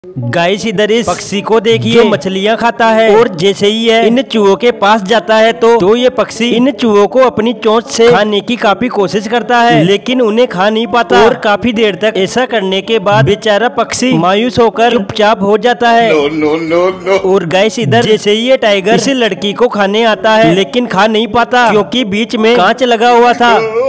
Guys इधर इस पक्षी को देखिए, मछलियाँ खाता है और जैसे ही है इन चूहों के पास जाता है तो ये पक्षी इन चूहों को अपनी चोंच से खाने की काफी कोशिश करता है, लेकिन उन्हें खा नहीं पाता और काफी देर तक ऐसा करने के बाद बेचारा पक्षी मायूस होकर चुपचाप हो जाता है। और गाइस इधर जैसे ही ये टाइगर इस लड़की को खाने आता है, लेकिन खा नहीं पाता क्योंकि बीच में कांच लगा हुआ था।